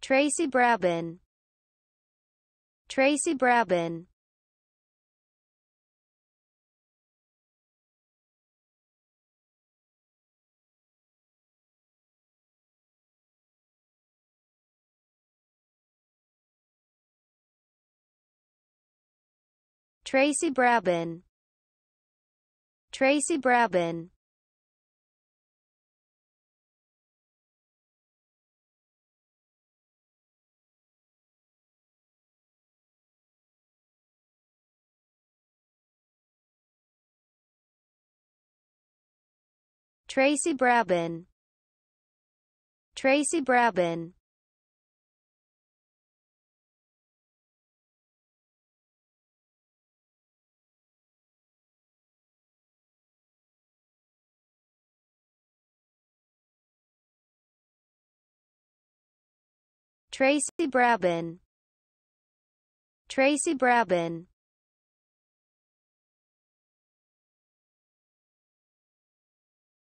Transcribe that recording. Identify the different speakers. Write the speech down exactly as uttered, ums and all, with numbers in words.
Speaker 1: Tracy Brabin. Tracy Brabin. Tracy Brabin. Tracy Brabin. Tracy Brabin. Tracy Brabin. Tracy Brabin. Tracy Brabin.